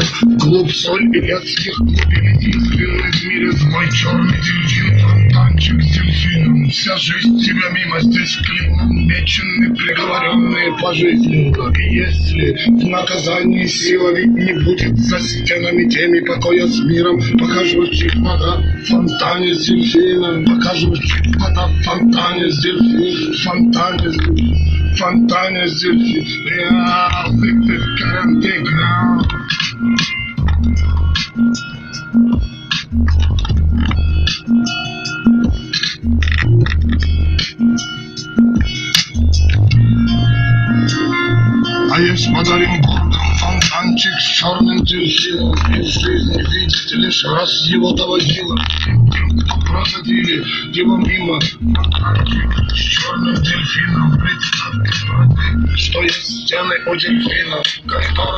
в клуб соль и редких глубин. Единственный в мире твой черный дельфин, фонтанчик с дельфином. Вся жизнь тебя мимо, здесь клином, мечены, приговоренные пожизненно. И если в наказании сила ведь не будет за стенами теми покоя с миром, покажущих вода в фонтане с дельфином, покажущих вода в фонтане с дельфином, в фонтане с дельфином. Real, victor, guarantee ground. А есть подарим гордым фонтанчик с черным дельфином. И в жизни видеть лишь раз его доводило тем, кто проводили его мимо. Фонтанчик с черным дельфином. Представьте, что есть стены у дельфинов, которые